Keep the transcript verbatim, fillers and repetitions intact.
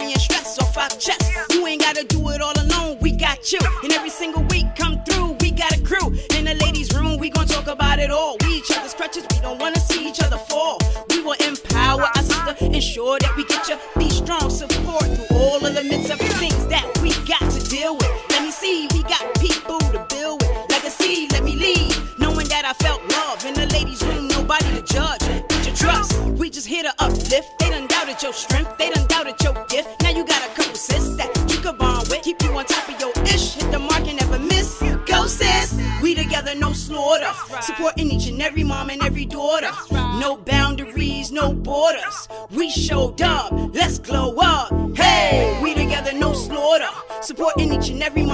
carrying stress off our chest. You ain't gotta do it all alone, we got you. And every single week come through, we got a crew. In the ladies' room, we gon' talk about it all. We each other's crutches, we don't wanna see each other fall. We will empower our sister, ensure that we get you the strong support through all of the midst of things that we got to deal with. Let me see, we got people to build with. Legacy, let me lead, knowing that I felt love. In the ladies' room, nobody to judge. Put your trust, we just here to uplift. They done doubted your strength, they done doubted your gift. Now you got a couple sis that you could bond with. Keep you on top of your ish, hit the mark and never miss. Go sis, we together, no slaughter. Supporting each and every mom and every daughter. No boundaries, no borders. We showed up, let's glow up. Hey, we together, no slaughter. Supporting each and every mom